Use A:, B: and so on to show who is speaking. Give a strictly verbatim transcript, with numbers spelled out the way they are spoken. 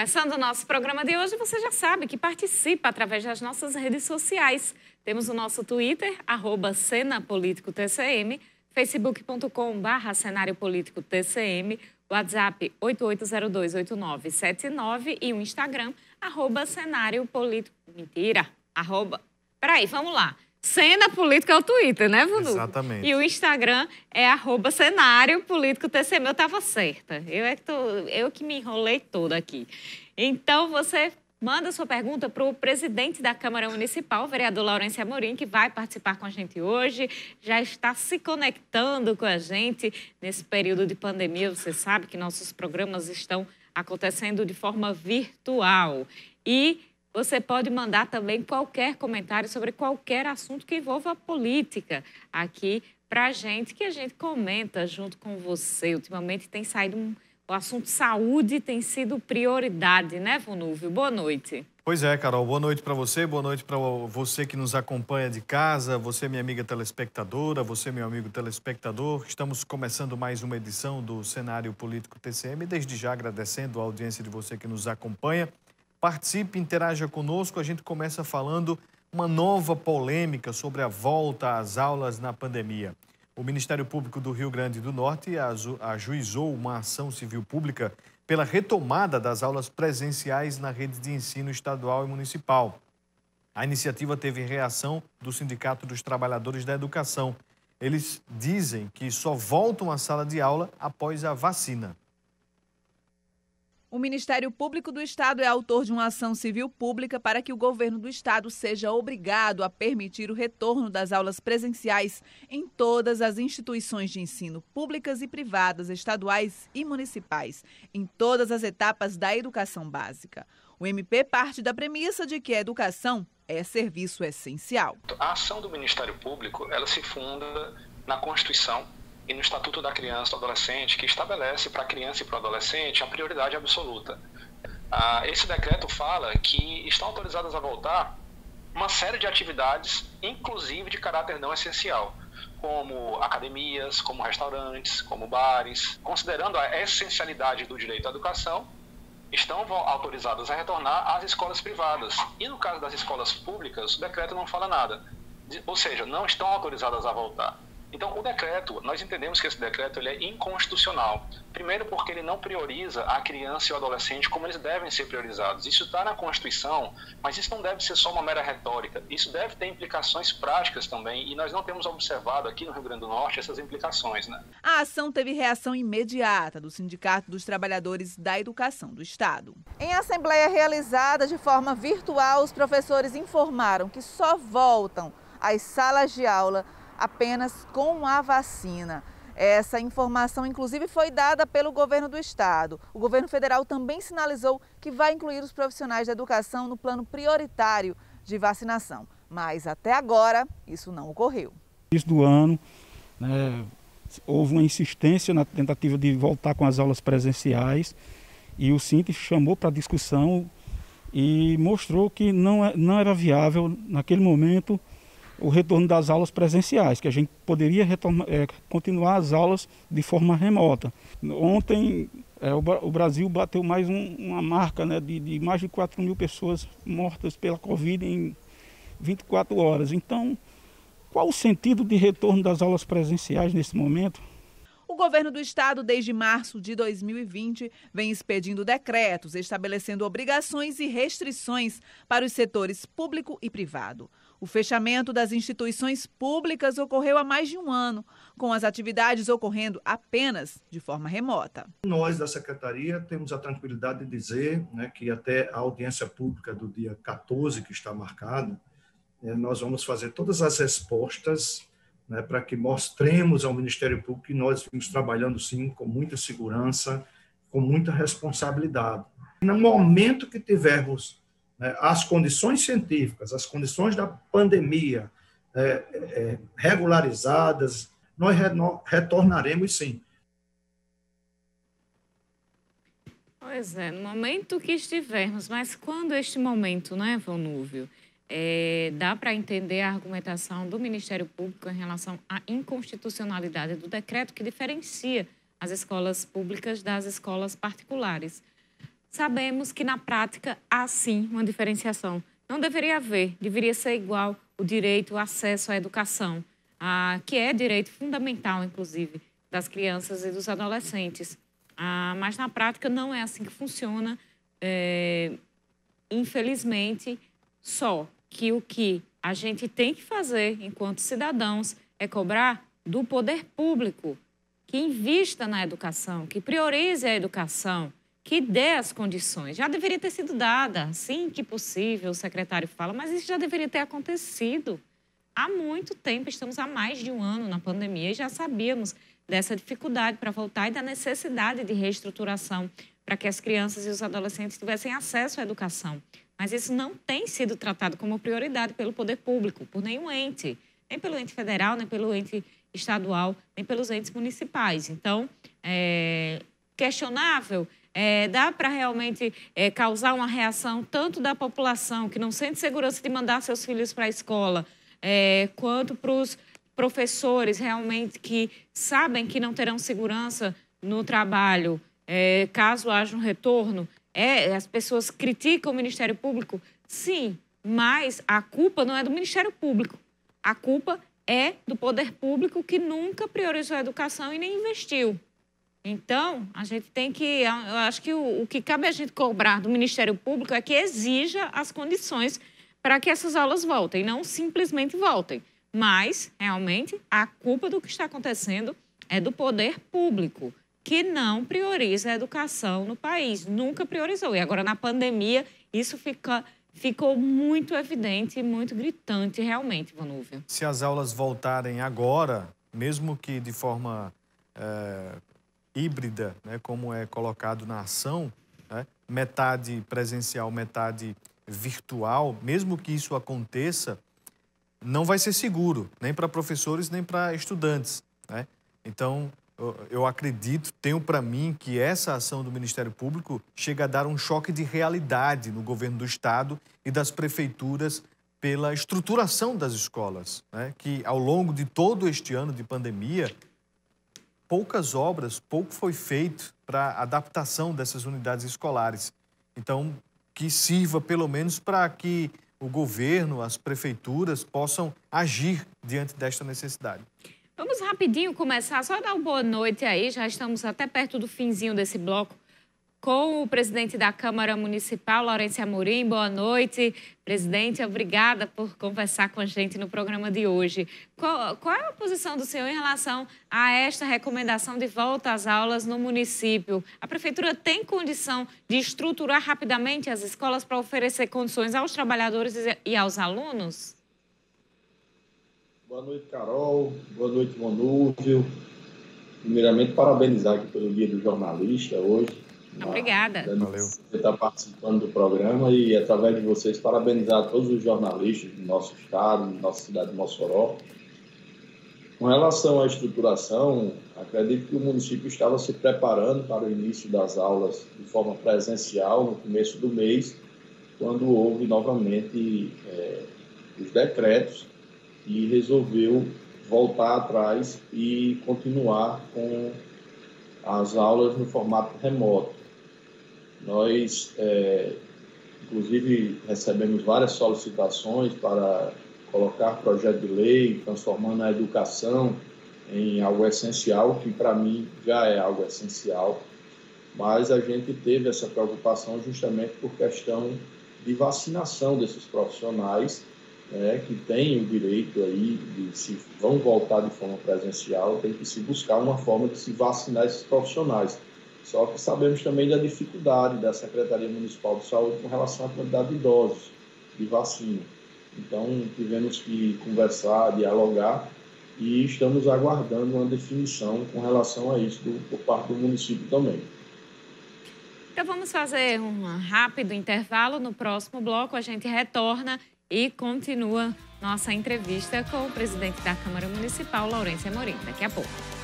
A: Começando o nosso programa de hoje, você já sabe que participa através das nossas redes sociais. Temos o nosso Twitter, arroba Cena Político T C M, facebook ponto com barra Cenário Político T C M, WhatsApp oito oito zero dois oito nove sete nove e o Instagram, arroba Cenário Político... Mentira, arroba... Peraí, vamos lá. Cena Política é o Twitter, né, Vunu?
B: Exatamente.
A: E o Instagram é arroba Cenário Político T C M. Eu estava certa. Eu é que, tô, eu que me enrolei toda aqui. Então, você manda sua pergunta para o presidente da Câmara Municipal, o vereador Laurêncio Amorim, que vai participar com a gente hoje. Já está se conectando com a gente nesse período de pandemia. Você sabe que nossos programas estão acontecendo de forma virtual. E você pode mandar também qualquer comentário sobre qualquer assunto que envolva a política aqui para a gente, que a gente comenta junto com você. Ultimamente tem saído um, o assunto saúde tem sido prioridade, né, Vonúvio? Boa noite.
B: Pois é, Carol. Boa noite para você, boa noite para você que nos acompanha de casa, você, minha amiga telespectadora, você, meu amigo telespectador. Estamos começando mais uma edição do Cenário Político T C M, desde já agradecendo a audiência de você que nos acompanha. Participe, interaja conosco. A gente começa falando uma nova polêmica sobre a volta às aulas na pandemia. O Ministério Público do Rio Grande do Norte ajuizou uma ação civil pública pela retomada das aulas presenciais na rede de ensino estadual e municipal. A iniciativa teve reação do Sindicato dos Trabalhadores da Educação. Eles dizem que só voltam à sala de aula após a vacina.
C: O Ministério Público do Estado é autor de uma ação civil pública para que o governo do Estado seja obrigado a permitir o retorno das aulas presenciais em todas as instituições de ensino públicas e privadas, estaduais e municipais, em todas as etapas da educação básica. O M P parte da premissa de que a educação é serviço essencial.
D: A ação do Ministério Público, ela se funda na Constituição e no Estatuto da Criança e do Adolescente, que estabelece para a criança e para o adolescente a prioridade absoluta. Ah, esse decreto fala que estão autorizadas a voltar uma série de atividades, inclusive de caráter não essencial, como academias, como restaurantes, como bares. Considerando a essencialidade do direito à educação, estão autorizadas a retornar às escolas privadas. E no caso das escolas públicas, o decreto não fala nada. Ou seja, não estão autorizadas a voltar. Então, o decreto, nós entendemos que esse decreto ele é inconstitucional. Primeiro porque ele não prioriza a criança e o adolescente como eles devem ser priorizados. Isso está na Constituição, mas isso não deve ser só uma mera retórica. Isso deve ter implicações práticas também, e nós não temos observado aqui no Rio Grande do Norte essas implicações, né?
C: A ação teve reação imediata do Sindicato dos Trabalhadores da Educação do Estado. Em assembleia realizada de forma virtual, os professores informaram que só voltam às salas de aula apenas com a vacina. Essa informação, inclusive, foi dada pelo governo do estado. O governo federal também sinalizou que vai incluir os profissionais da educação no plano prioritário de vacinação. Mas, até agora, isso não ocorreu.
E: No início do ano, né, houve uma insistência na tentativa de voltar com as aulas presenciais e o Sinti chamou para discussão e mostrou que não, não era viável, naquele momento, o retorno das aulas presenciais, que a gente poderia retornar, é, continuar as aulas de forma remota. Ontem, é, o, o Brasil bateu mais um, uma marca, né, de, de mais de quatro mil pessoas mortas pela Covid em vinte e quatro horas. Então, qual o sentido de retorno das aulas presenciais nesse momento?
C: O governo do estado, desde março de dois mil e vinte, vem expedindo decretos, estabelecendo obrigações e restrições para os setores público e privado. O fechamento das instituições públicas ocorreu há mais de um ano, com as atividades ocorrendo apenas de forma remota.
F: Nós, da Secretaria, temos a tranquilidade de dizer, né, que até a audiência pública do dia quatorze, que está marcada, né, nós vamos fazer todas as respostas, né, para que mostremos ao Ministério Público que nós vimos trabalhando, sim, com muita segurança, com muita responsabilidade. No momento que tivermos, né, as condições científicas, as condições da pandemia é, é, regularizadas, nós retornaremos, sim.
A: Pois é, no momento que estivermos, mas quando este momento, né, Vonúvio? É, dá para entender a argumentação do Ministério Público em relação à inconstitucionalidade do decreto que diferencia as escolas públicas das escolas particulares. sabemos que na prática há sim uma diferenciação. Não deveria haver, deveria ser igual o direito ao acesso à educação, a, que é direito fundamental, inclusive, das crianças e dos adolescentes. Ah, mas na prática não é assim que funciona, é, infelizmente, só que o que a gente tem que fazer enquanto cidadãos é cobrar do poder público que invista na educação, que priorize a educação, que dê as condições. Já deveria ter sido dada, assim que possível, o secretário fala, mas isso já deveria ter acontecido. Há muito tempo, estamos há mais de um ano na pandemia e já sabíamos dessa dificuldade para voltar e da necessidade de reestruturação para que as crianças e os adolescentes tivessem acesso à educação. Mas isso não tem sido tratado como prioridade pelo poder público, por nenhum ente, nem pelo ente federal, nem pelo ente estadual, nem pelos entes municipais. Então, é questionável, é, dá para realmente é, causar uma reação tanto da população que não sente segurança de mandar seus filhos para a escola, é, quanto para os professores realmente que sabem que não terão segurança no trabalho, é, caso haja um retorno. É, as pessoas criticam o Ministério Público, sim, mas a culpa não é do Ministério Público. A culpa é do poder público que nunca priorizou a educação e nem investiu. Então, a gente tem que... Eu acho que o, o que cabe a gente cobrar do Ministério Público é que exija as condições para que essas aulas voltem, não simplesmente voltem. Mas, realmente, a culpa do que está acontecendo é do poder público, que não prioriza a educação no país, nunca priorizou. E agora, na pandemia, isso fica, ficou muito evidente e muito gritante, realmente, Vanúvia.
B: Se as aulas voltarem agora, mesmo que de forma é, híbrida, né, como é colocado na ação, né, metade presencial, metade virtual, mesmo que isso aconteça, não vai ser seguro, nem para professores, nem para estudantes, né? Então, eu acredito, tenho para mim que essa ação do Ministério Público chega a dar um choque de realidade no governo do Estado e das prefeituras pela estruturação das escolas, né? Que ao longo de todo este ano de pandemia, poucas obras, pouco foi feito para a adaptação dessas unidades escolares. Então, que sirva pelo menos para que o governo, as prefeituras possam agir diante desta necessidade.
A: Vamos rapidinho começar, só dar uma boa noite aí, já estamos até perto do finzinho desse bloco, com o presidente da Câmara Municipal, Laurence Amorim. Boa noite, presidente, obrigada por conversar com a gente no programa de hoje. Qual, qual é a posição do senhor em relação a esta recomendação de volta às aulas no município? A prefeitura tem condição de estruturar rapidamente as escolas para oferecer condições aos trabalhadores e aos alunos?
G: Boa noite, Carol. Boa noite, Vanúvio. Primeiramente, parabenizar aqui pelo Dia do Jornalista hoje.
A: Obrigada.
B: Valeu.
G: Você está participando do programa e, através de vocês, parabenizar todos os jornalistas do nosso estado, da nossa cidade de Mossoró. Com relação à estruturação, acredito que o município estava se preparando para o início das aulas de forma presencial no começo do mês, quando houve novamente é, os decretos e resolveu voltar atrás e continuar com as aulas no formato remoto. Nós, é, inclusive, recebemos várias solicitações para colocar projeto de lei, transformando a educação em algo essencial, que para mim já é algo essencial, mas a gente teve essa preocupação justamente por questão de vacinação desses profissionais, né, que têm o direito aí de, se vão voltar de forma presencial, tem que se buscar uma forma de se vacinar esses profissionais. Só que sabemos também da dificuldade da Secretaria Municipal de Saúde com relação à quantidade de doses de vacina. Então, tivemos que conversar, dialogar e estamos aguardando uma definição com relação a isso do, por parte do município também.
A: Então, vamos fazer um rápido intervalo. No próximo bloco, a gente retorna e continua nossa entrevista com o presidente da Câmara Municipal, Laurence Amorim. Daqui a pouco.